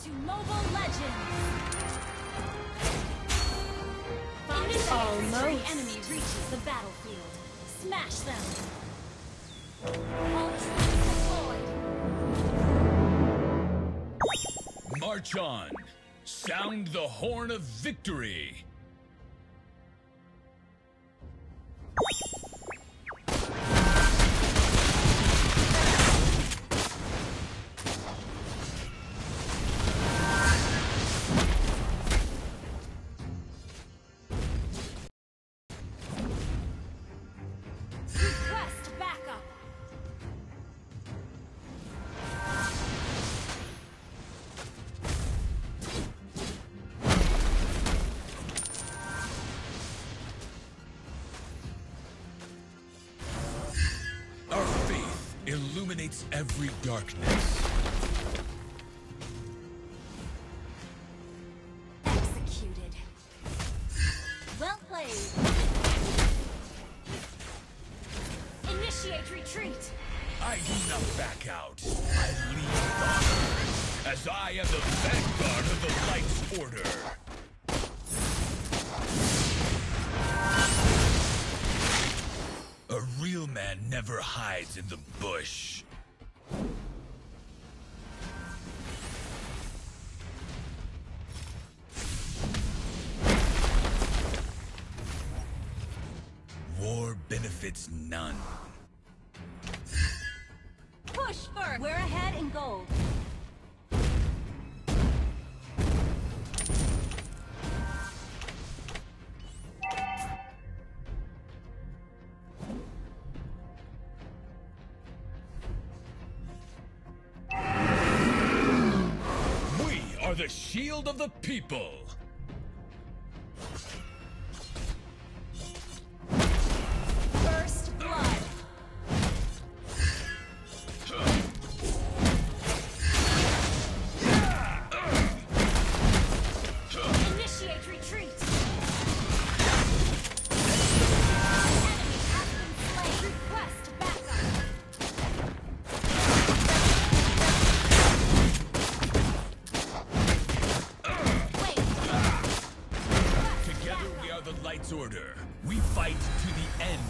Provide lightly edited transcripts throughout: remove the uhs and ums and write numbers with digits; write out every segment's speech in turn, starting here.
to Mobile Legends! Almost. Enemy reaches the battlefield. Smash them! March on! Sound the horn of victory! Illuminates every darkness. Executed. Well played. Initiate retreat. I do not back out. I lead with honor, as I am the vanguard of the Light's Order. A real man never hides in the bush. War benefits none. Push first! We're ahead in gold. The shield of the people. First blood. Initiate retreat. Enemy has been slain. Request backup. The Light's Order. We fight to the end.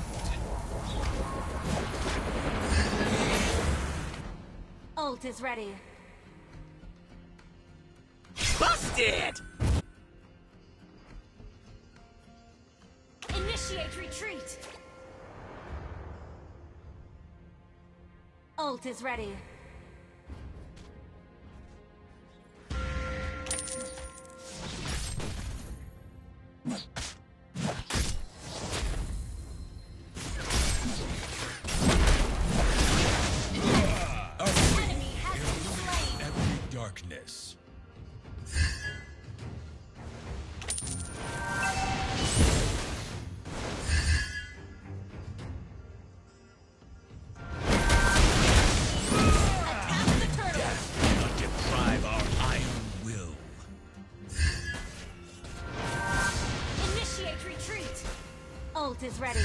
Ult is ready. Busted! Initiate retreat. Ult is ready. Darkness. Death cannot deprive our iron will. Initiate retreat. Ult is ready.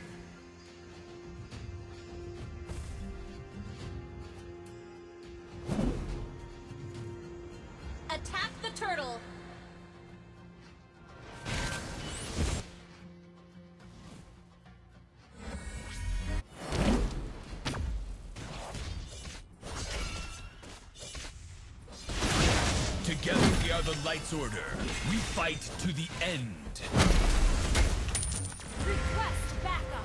Attack the turtle! Together we are the Light's Order. We fight to the end. Request backup!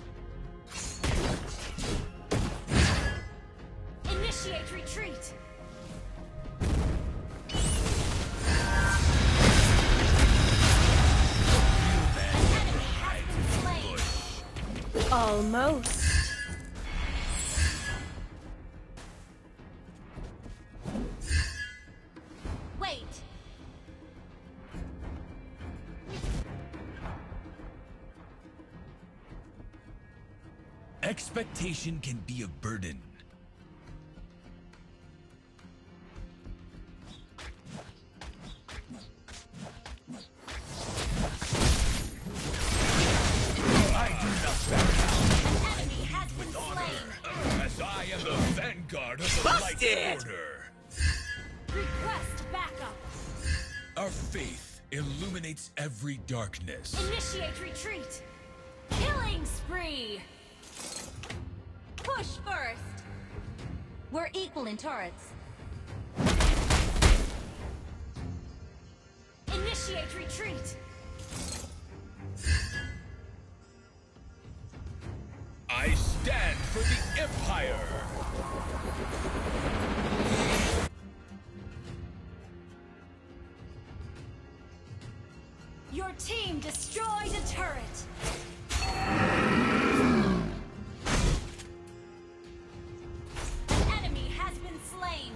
Retreat! Almost. Wait. Expectation can be a burden. The vanguard of the Light Order. Request backup. Our faith illuminates every darkness. Initiate retreat. Killing spree. Push first. We're equal in turrets. Initiate retreat. I stand for the Empire! Your team destroyed a turret! An enemy has been slain!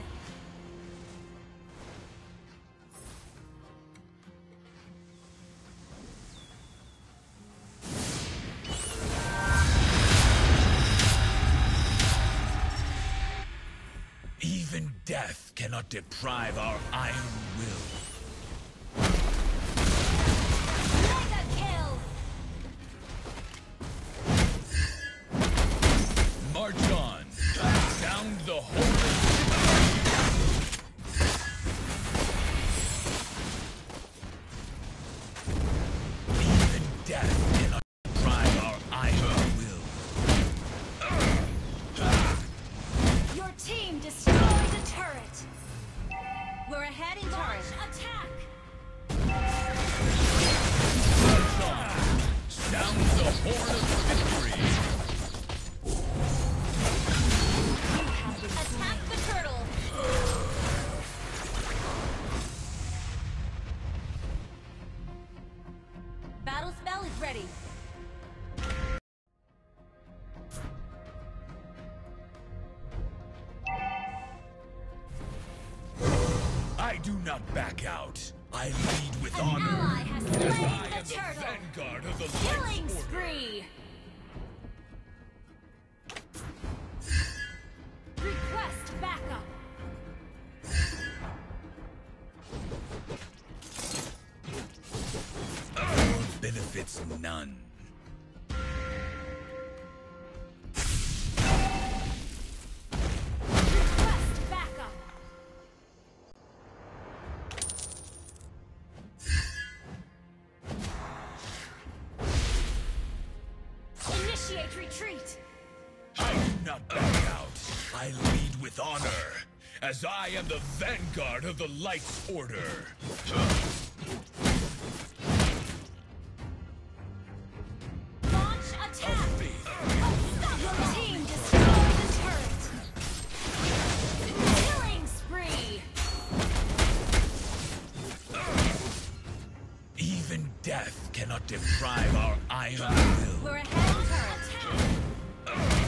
Even death cannot deprive our iron will. Mega kill! March on! Sound the horn! Even death cannot deprive our iron will. Your team destroyed a turret! We're ahead in turret. Attack! March on! Sound the horn of victory! Attack the turtle! Battle spell is ready. I do not back out. I lead with An honor. ally has As slain I the am the turtle! vanguard of the Killing Light Order. spree! Request backup! Benefits none. Request backup! Initiate retreat! I do not back out. I lead with honor. As I am the vanguard of the Light's Order. Launch attack! Faith. Your team destroyed the turret! Killing spree! Even death cannot deprive our iron will. We're ahead in turret!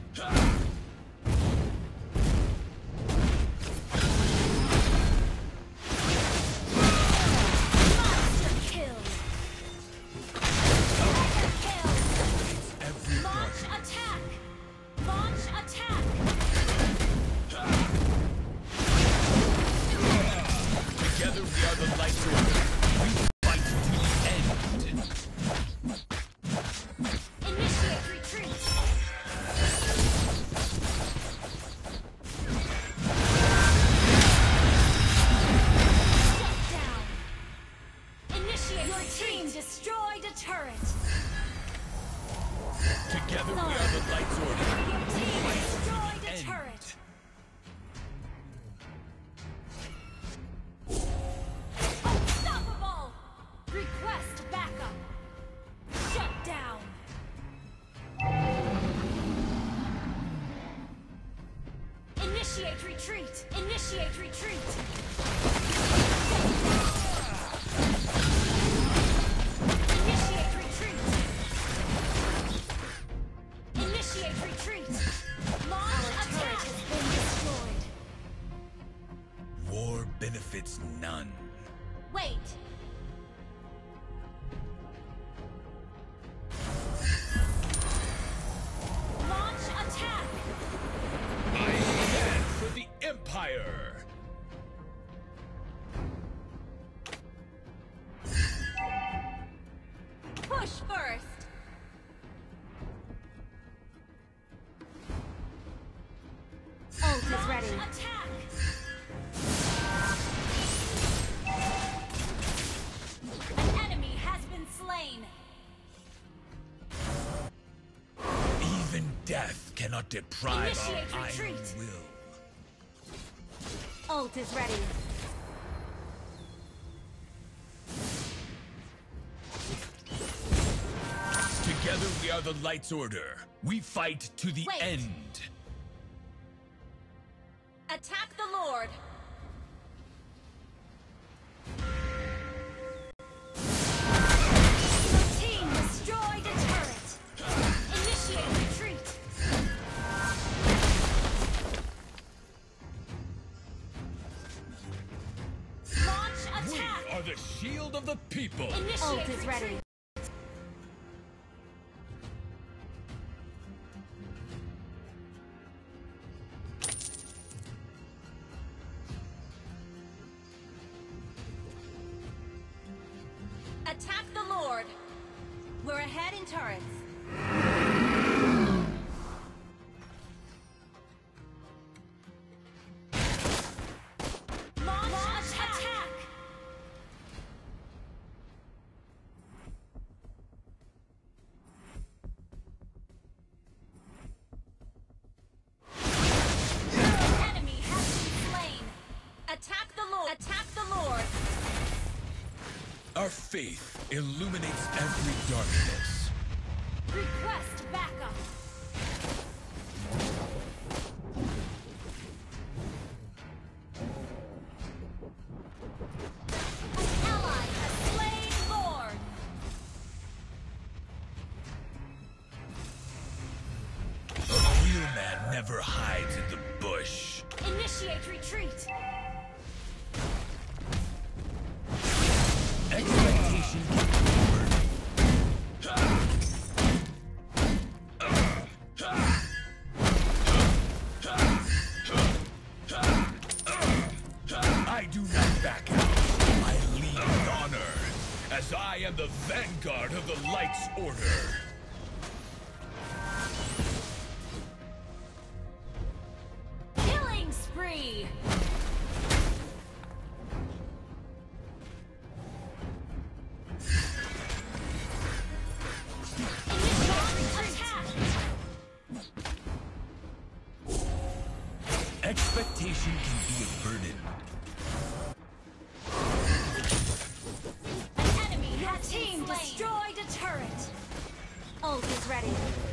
Monster kill! Mega kill! Every Launch attack! Launch attack! Together we are the Light's Order. We fight to the end. Initiate retreat! Shut down! Initiate your team destroyed a turret! Together we are the Light's Order. Your team Fight to destroyed the a end. turret! Unstoppable! Request backup! Shut down! Initiate retreat! Initiate retreat! Initiate retreat! Initiate retreat. Launch attack. Has been destroyed. War benefits none. Wait. Launch attack. I stand for the Empire. Push first. Ult is ready. Attack. An enemy has been slain. Even death cannot deprive Initiate our retreat. iron will. Ult is ready. Together we are the Light's Order. We fight to the Wait. end. Attack the Lord. Your team destroyed a turret. Initiate retreat. Launch We attack. are the shield of the people. Initiate Ult is retreat. ready. Attack the Lord. We're ahead in turrets. Launch attack. Enemy has been slain. Attack the Lord. Attack the Lord. Our faith illuminates every darkness. Request backup. An ally has slain Lord. A real man never hides in the bush. Initiate retreat. Expectation can be burning. I do not back out. I lead with honor, as I am the vanguard of the Light's Order. Killing spree. Initiate attack. Expectation can be a burden. An enemy has team destroyed a turret. Ult is ready.